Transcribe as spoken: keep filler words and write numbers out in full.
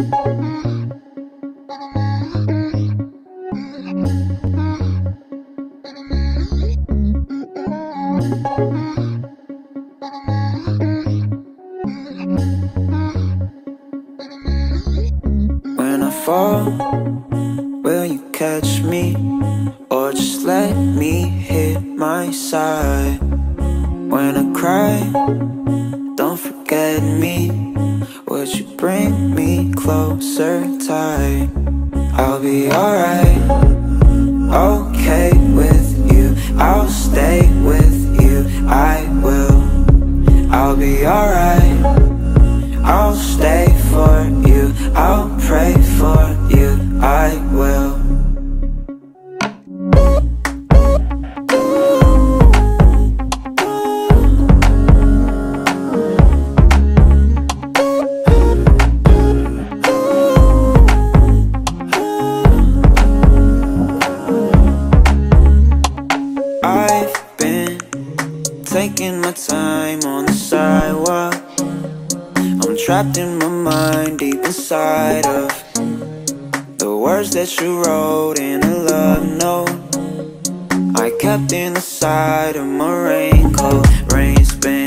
When I fall, will you catch me? Or just let me hit my side? When I cry, don't forget me. Would you bring me closer tight? I'll be alright, okay with you. I'll stay with you, I will. I'll be alright, I'll stay for you. I'll pray for you, I will. I've been taking my time on the sidewalk. I'm trapped in my mind, deep inside of the words that you wrote in a love note I kept in the side of my raincoat. Rain's been